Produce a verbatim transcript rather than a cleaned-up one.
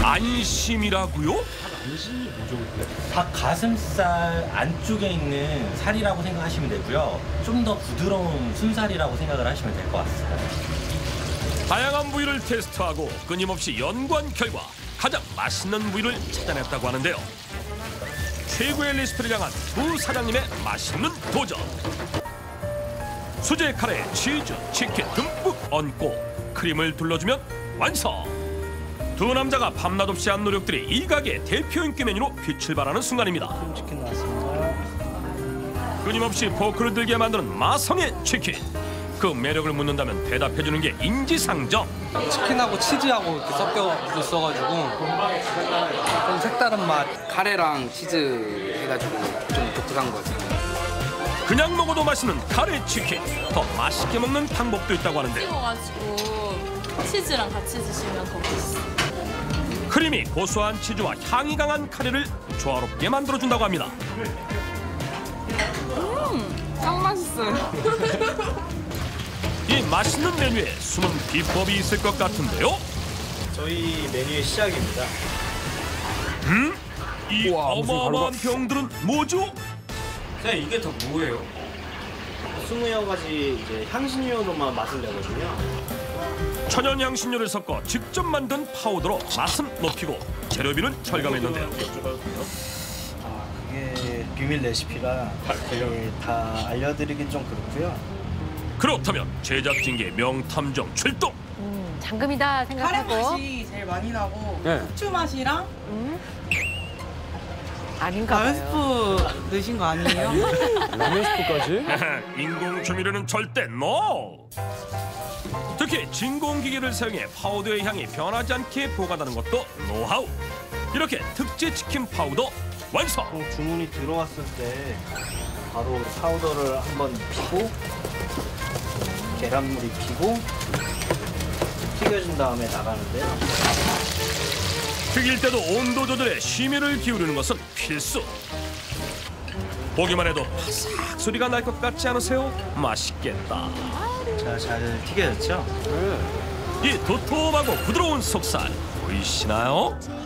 안심이라고요? 안심이 뭐죠? 닭 가슴살 안쪽에 있는 살이라고 생각하시면 되고요. 좀 더 부드러운 순살이라고 생각을 하시면 될 것 같습니다. 다양한 부위를 테스트하고 끊임없이 연구한 결과 가장 맛있는 부위를 찾아냈다고 하는데요. 최고의 레시피를 향한 두 사장님의 맛있는 도전. 수제 카레에 치즈, 치킨 듬뿍 얹고 크림을 둘러주면 완성. 두 남자가 밤낮 없이 한 노력들이 이 가게의 대표 인기 메뉴로 빛을 발하는 순간입니다. 치킨 나왔습니다. 끊임없이 포크를 들게 만드는 마성의 치킨. 그 매력을 묻는다면 대답해주는 게 인지상정. 치킨하고 치즈하고 이렇게 섞여 있어가지고 좀 색다른 맛. 카레랑 치즈 해가지고 좀 독특한 거 같아요. 그냥 먹어도 맛있는 카레 치킨. 더 맛있게 먹는 방법도 있다고 하는데요. 찍어가지고 치즈랑 같이 드시면 더 맛있어요. 크림이 고소한 치즈와 향이 강한 카레를 조화롭게 만들어준다고 합니다. 음, 딱 맛있어요. 이 맛있는 메뉴에 숨은 비법이 있을 것 같은데요. 저희 메뉴의 시작입니다. 음? 이 우와, 무슨 어마어마한 병들은 뭐죠? 네, 이게 더 뭐예요? 스무 가지 이제 향신료로만 맛을 내거든요. 천연 향신료를 섞어 직접 만든 파우더로 맛은 높이고 재료비는 절감했는데요. 아, 그게 비밀 레시피라 그게 다 알려드리긴 좀 그렇고요. 그렇다면 제작진계 명탐정 출동! 음, 잠금이다 카레 생각하고. 맛이 제일 많이 나고 네. 후추 맛이랑 음? 아닌가 라면 봐요. 스프 넣으신 거 아니에요? 라면 스프까지? 인공 조미료는 절대 NO! 특히 진공기계를 사용해 파우더의 향이 변하지 않게 보관하는 것도 노하우. 이렇게 특제 치킨 파우더 완성! 주문이 들어왔을 때 바로 파우더를 한번 입히고 계란물 입히고 튀겨준 다음에 나가는데요. 튀길 때도 온도 조절에 심혈을 기울이는 것은 필수. 보기만 해도 바삭 소리가 날 것 같지 않으세요? 맛있겠다. 자, 잘 튀겨졌죠? 이 도톰하고 부드러운 속살 보이시나요?